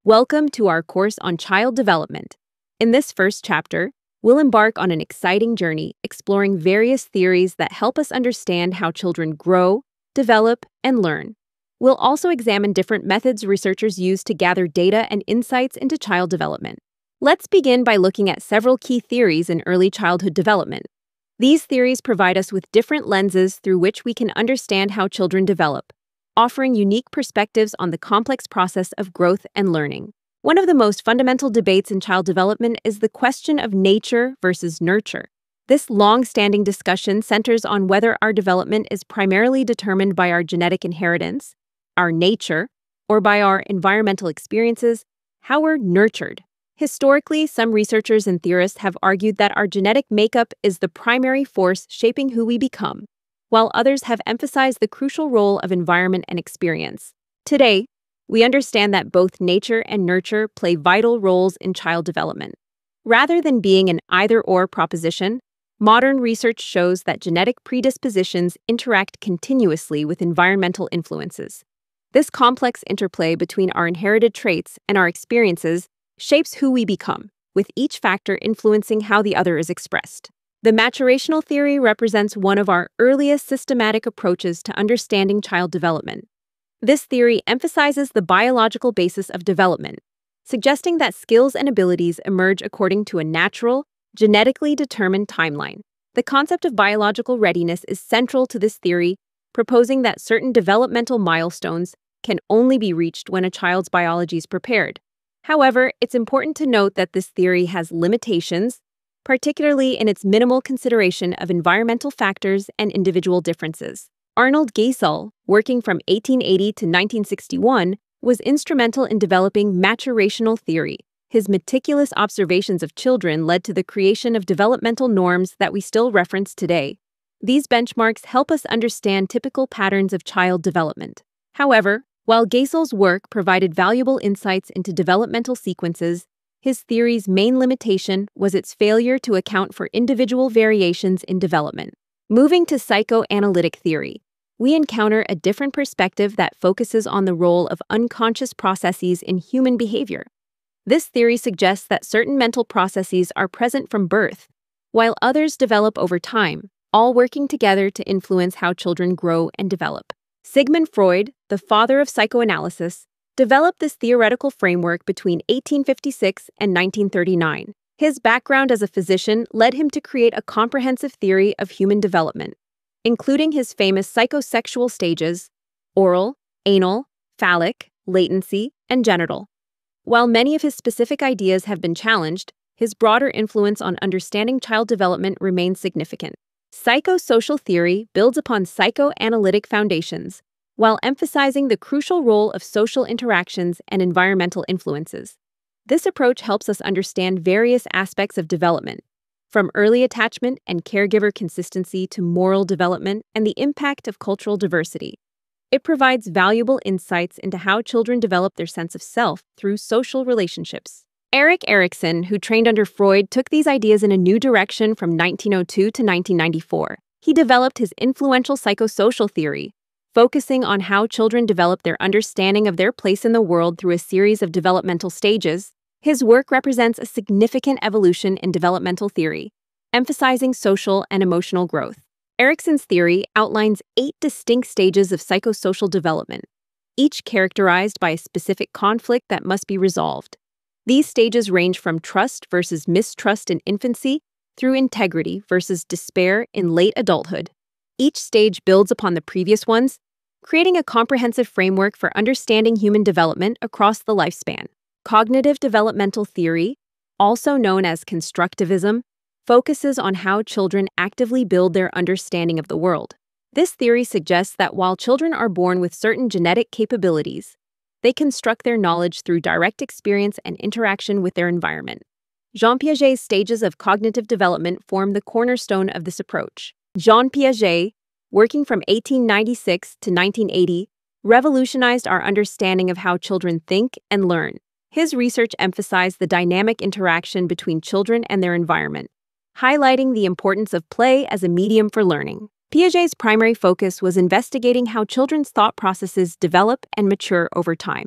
Welcome to our course on child development. In this first chapter, we'll embark on an exciting journey exploring various theories that help us understand how children grow, develop, and learn. We'll also examine different methods researchers use to gather data and insights into child development. Let's begin by looking at several key theories in early childhood development. These theories provide us with different lenses through which we can understand how children develop, offering unique perspectives on the complex process of growth and learning. One of the most fundamental debates in child development is the question of nature versus nurture. This long-standing discussion centers on whether our development is primarily determined by our genetic inheritance, our nature, or by our environmental experiences, how we're nurtured. Historically, some researchers and theorists have argued that our genetic makeup is the primary force shaping who we become, while others have emphasized the crucial role of environment and experience. Today, we understand that both nature and nurture play vital roles in child development. Rather than being an either-or proposition, modern research shows that genetic predispositions interact continuously with environmental influences. This complex interplay between our inherited traits and our experiences shapes who we become, with each factor influencing how the other is expressed. The maturational theory represents one of our earliest systematic approaches to understanding child development. This theory emphasizes the biological basis of development, suggesting that skills and abilities emerge according to a natural, genetically determined timeline. The concept of biological readiness is central to this theory, proposing that certain developmental milestones can only be reached when a child's biology is prepared. However, it's important to note that this theory has limitations, particularly in its minimal consideration of environmental factors and individual differences. Arnold Geisel, working from 1880 to 1961, was instrumental in developing maturational theory. His meticulous observations of children led to the creation of developmental norms that we still reference today. These benchmarks help us understand typical patterns of child development. However, while Geisel's work provided valuable insights into developmental sequences, his theory's main limitation was its failure to account for individual variations in development. Moving to psychoanalytic theory, we encounter a different perspective that focuses on the role of unconscious processes in human behavior. This theory suggests that certain mental processes are present from birth, while others develop over time, all working together to influence how children grow and develop. Sigmund Freud, the father of psychoanalysis, developed this theoretical framework between 1856 and 1939. His background as a physician led him to create a comprehensive theory of human development, including his famous psychosexual stages: oral, anal, phallic, latency, and genital. While many of his specific ideas have been challenged, his broader influence on understanding child development remains significant. Psychosocial theory builds upon psychoanalytic foundations, while emphasizing the crucial role of social interactions and environmental influences. This approach helps us understand various aspects of development, from early attachment and caregiver consistency to moral development and the impact of cultural diversity. It provides valuable insights into how children develop their sense of self through social relationships. Erik Erikson, who trained under Freud, took these ideas in a new direction from 1902 to 1994. He developed his influential psychosocial theory, focusing on how children develop their understanding of their place in the world through a series of developmental stages. His work represents a significant evolution in developmental theory, emphasizing social and emotional growth. Erikson's theory outlines 8 distinct stages of psychosocial development, each characterized by a specific conflict that must be resolved. These stages range from trust versus mistrust in infancy through integrity versus despair in late adulthood. Each stage builds upon the previous ones, creating a comprehensive framework for understanding human development across the lifespan. Cognitive developmental theory, also known as constructivism, focuses on how children actively build their understanding of the world. This theory suggests that while children are born with certain genetic capabilities, they construct their knowledge through direct experience and interaction with their environment. Jean Piaget's stages of cognitive development form the cornerstone of this approach. Jean Piaget, working from 1896 to 1980, revolutionized our understanding of how children think and learn. His research emphasized the dynamic interaction between children and their environment, highlighting the importance of play as a medium for learning. Piaget's primary focus was investigating how children's thought processes develop and mature over time.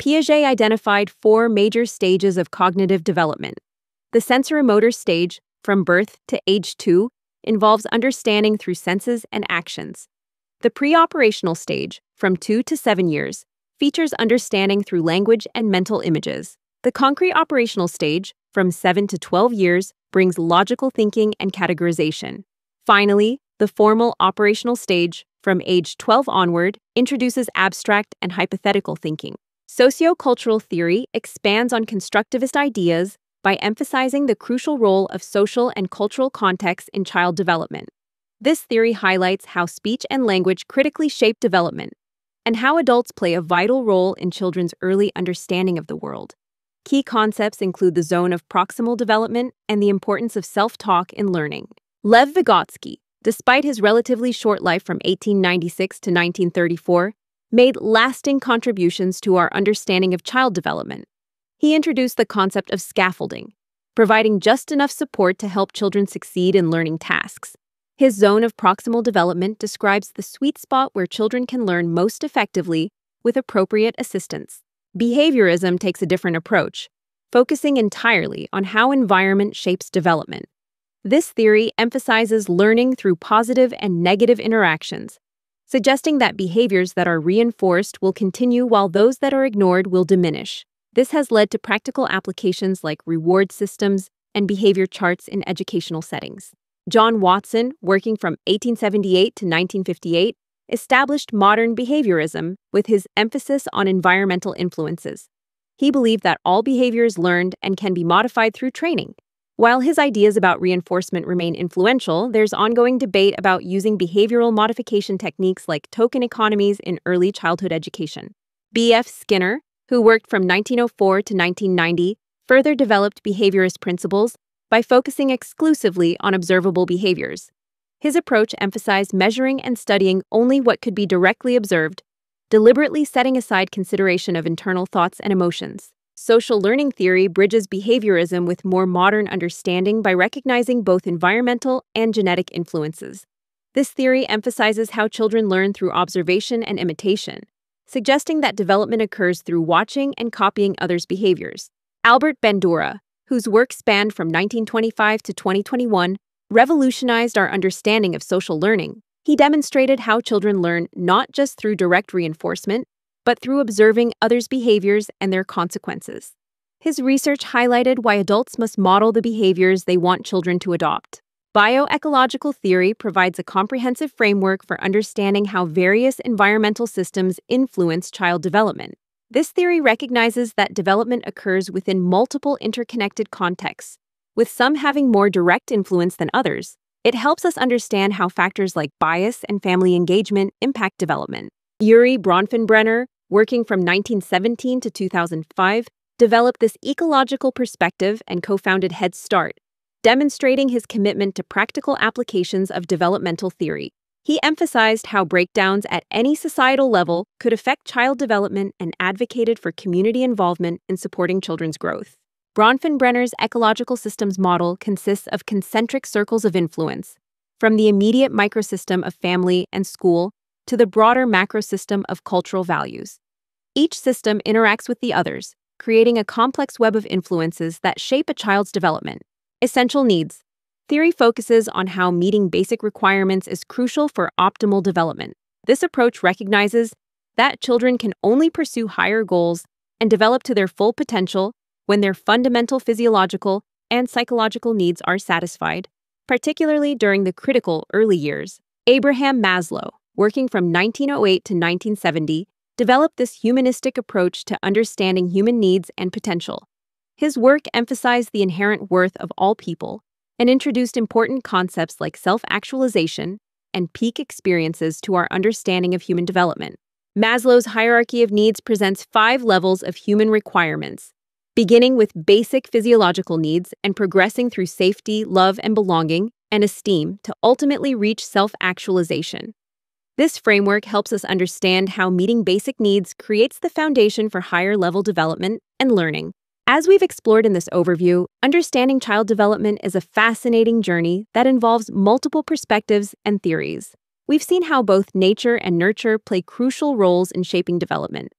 Piaget identified 4 major stages of cognitive development. The sensoromotor stage, from birth to age 2, involves understanding through senses and actions. The pre-operational stage, from 2 to 7 years, features understanding through language and mental images. The concrete operational stage, from 7 to 12 years, brings logical thinking and categorization. Finally, the formal operational stage, from age 12 onward, introduces abstract and hypothetical thinking. Sociocultural theory expands on constructivist ideas by emphasizing the crucial role of social and cultural contexts in child development. This theory highlights how speech and language critically shape development, and how adults play a vital role in children's early understanding of the world. Key concepts include the zone of proximal development and the importance of self-talk in learning. Lev Vygotsky, despite his relatively short life from 1896 to 1934, made lasting contributions to our understanding of child development. He introduced the concept of scaffolding, providing just enough support to help children succeed in learning tasks. His zone of proximal development describes the sweet spot where children can learn most effectively with appropriate assistance. Behaviorism takes a different approach, focusing entirely on how environment shapes development. This theory emphasizes learning through positive and negative interactions, suggesting that behaviors that are reinforced will continue while those that are ignored will diminish. This has led to practical applications like reward systems and behavior charts in educational settings. John Watson, working from 1878 to 1958, established modern behaviorism with his emphasis on environmental influences. He believed that all behavior is learned and can be modified through training. While his ideas about reinforcement remain influential, there's ongoing debate about using behavioral modification techniques like token economies in early childhood education. B.F. Skinner, who worked from 1904 to 1990, further developed behaviorist principles by focusing exclusively on observable behaviors. His approach emphasized measuring and studying only what could be directly observed, deliberately setting aside consideration of internal thoughts and emotions. Social learning theory bridges behaviorism with more modern understanding by recognizing both environmental and genetic influences. This theory emphasizes how children learn through observation and imitation, suggesting that development occurs through watching and copying others' behaviors. Albert Bandura, whose work spanned from 1925 to 2021, revolutionized our understanding of social learning. He demonstrated how children learn not just through direct reinforcement, but through observing others' behaviors and their consequences. His research highlighted why adults must model the behaviors they want children to adopt. Bioecological theory provides a comprehensive framework for understanding how various environmental systems influence child development. This theory recognizes that development occurs within multiple interconnected contexts, with some having more direct influence than others. It helps us understand how factors like bias and family engagement impact development. Yuri Bronfenbrenner, working from 1917 to 2005, developed this ecological perspective and co-founded Head Start, demonstrating his commitment to practical applications of developmental theory. He emphasized how breakdowns at any societal level could affect child development and advocated for community involvement in supporting children's growth. Bronfenbrenner's ecological systems model consists of concentric circles of influence, from the immediate microsystem of family and school to the broader macrosystem of cultural values. Each system interacts with the others, creating a complex web of influences that shape a child's development. Essential needs. Theory focuses on how meeting basic requirements is crucial for optimal development. This approach recognizes that children can only pursue higher goals and develop to their full potential when their fundamental physiological and psychological needs are satisfied, particularly during the critical early years. Abraham Maslow, working from 1908 to 1970, developed this humanistic approach to understanding human needs and potential. His work emphasized the inherent worth of all people and introduced important concepts like self-actualization and peak experiences to our understanding of human development. Maslow's hierarchy of needs presents 5 levels of human requirements, beginning with basic physiological needs and progressing through safety, love and belonging, and esteem to ultimately reach self-actualization. This framework helps us understand how meeting basic needs creates the foundation for higher-level development and learning. As we've explored in this overview, understanding child development is a fascinating journey that involves multiple perspectives and theories. We've seen how both nature and nurture play crucial roles in shaping development.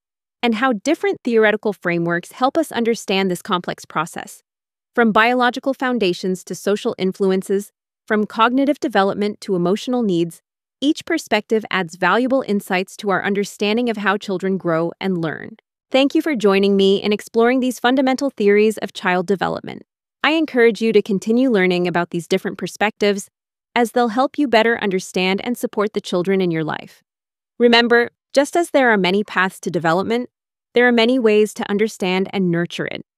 and how different theoretical frameworks help us understand this complex process. From biological foundations to social influences, from cognitive development to emotional needs, each perspective adds valuable insights to our understanding of how children grow and learn. Thank you for joining me in exploring these fundamental theories of child development. I encourage you to continue learning about these different perspectives, as they'll help you better understand and support the children in your life. Remember, just as there are many paths to development, there are many ways to understand and nurture it.